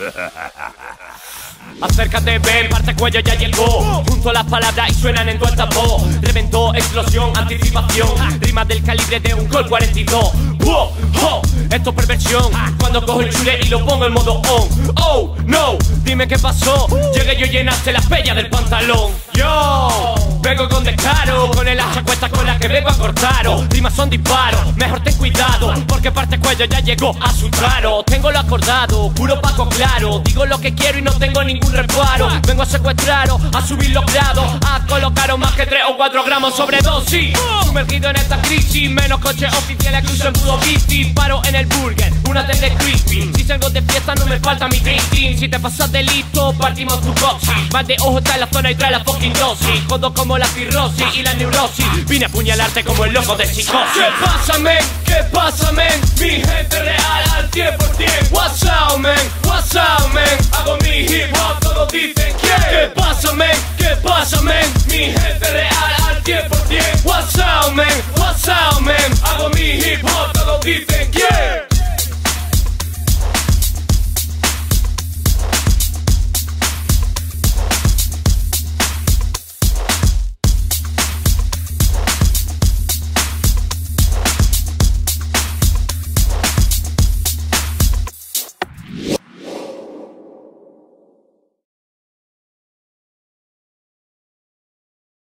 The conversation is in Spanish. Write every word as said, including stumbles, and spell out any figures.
Acércate, ven, parte cuello ya llegó. Junto a las palabras y suenan en tu altavoz. Reventó, explosión, anticipación. Rimas del calibre de un Colt cuarenta y dos. Wow, oh, esto es perversión. Cuando cojo el chule y lo pongo en modo on. Oh, no, dime qué pasó. Llegué yo y llenaste las pellas del pantalón. Yo vengo con descaro, con el hacha cuesta con la que vengo a cortaros. Rimas son disparos, mejor ten cuidado, porque parte cuello ya llegó a su raro. Tengo lo acordado, puro Paco claro. Digo lo que quiero y no tengo ningún reparo. Vengo a secuestraros, a subir los grados, a colocaros más que tres o cuatro gramos sobredosis. Sumergido en esta crisis, menos coches oficiales que uso en pudo bici. Paro en el burger, una tele crispy. Si salgo de fiesta no me falta mi drinking. Si te pasas de listo, partimos tu boxy. Más de ojo está en la zona y trae la fucking dosis. Jodo como la cirrosis y la neurosis. Vine a apuñalarte como el loco de psicosis. ¿Qué pasa, men? ¿Qué